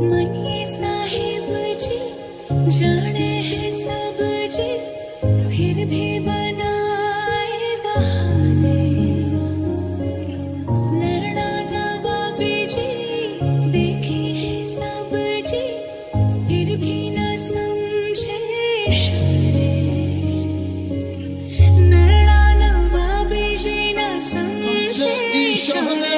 मनिए साहिब जी जाने हैं सब जी, फिर भी बनाए बहाने। नैना नवाबी जी देखे हैं सब जी, फिर भी न समझे इशारे। नैना नवाबी जी न समझे इशारे।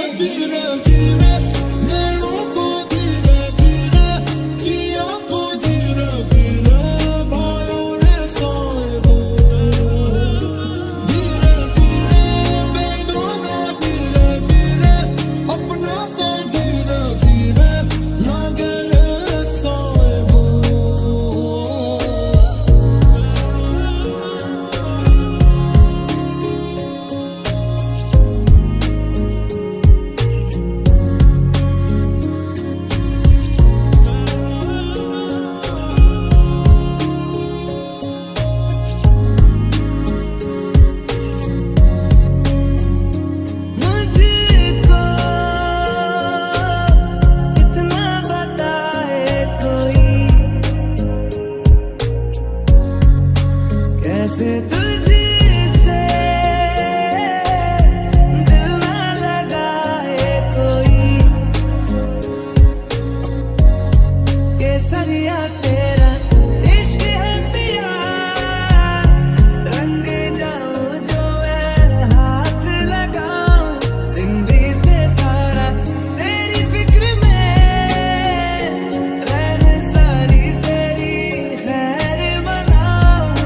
कैसे तुझसे दिल ना लगाए कोई, केसरिया तेरा इश्क है पिया। रंग जाऊं जो मैं हाथ लगाऊं, दिन बीते सारा तेरी फिक्र में। रहने सारी तेरी खैर बनाऊं।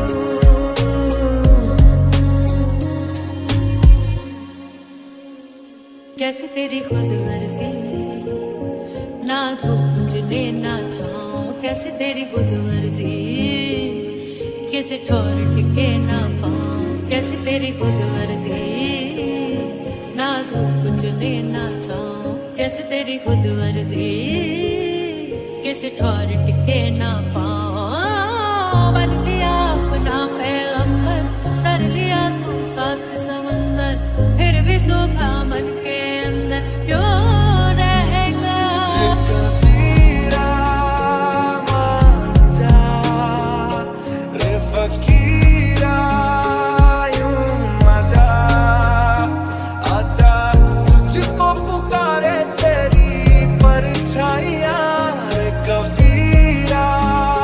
कैसे तेरी खुद गर्जी ना धूप चुने ना छाऊं, कैसे तेरी खुद गर्जी कैसे ठोर टिके ना पाऊं। कैसे तेरी खुद गर्जी ना धूप चुने ना छाऊं, कैसे तेरी खुद गर्जी कैसे ठोर टिके ना पाऊं। बन लिया अपना पैगंबर, कर लिया तू साथ समंदर, फिर भी सूखा मन के अंदर क्यों रहेगा। कबीरा मान जा रे फकीरा यूं मजा, आजा तुझको पुकारे तेरी परछाइयां रे कबीरा।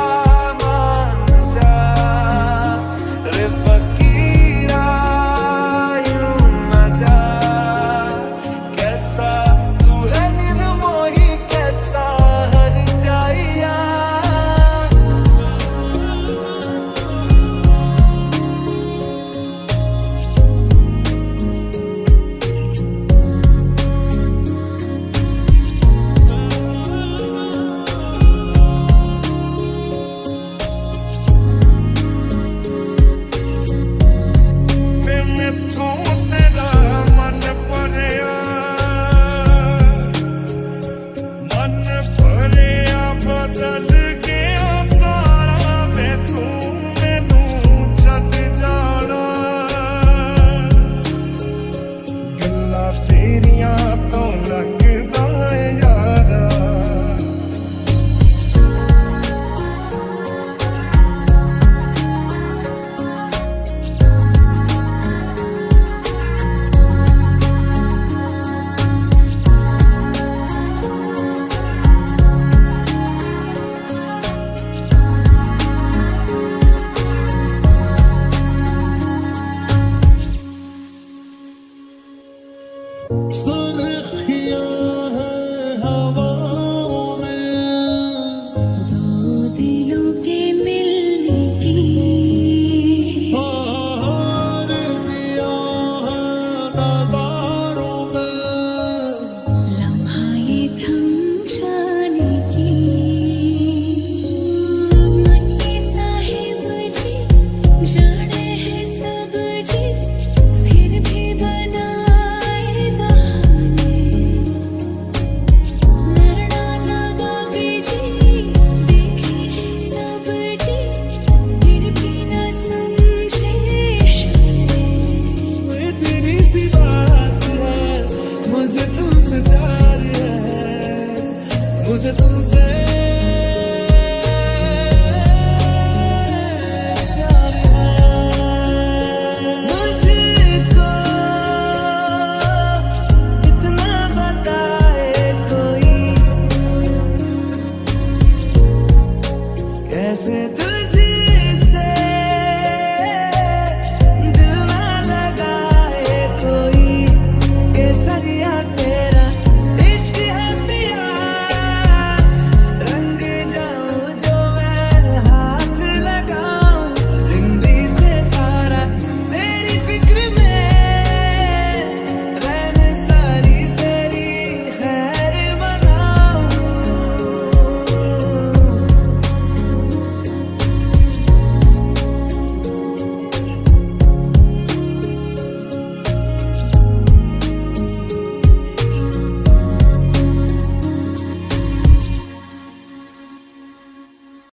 तुमसे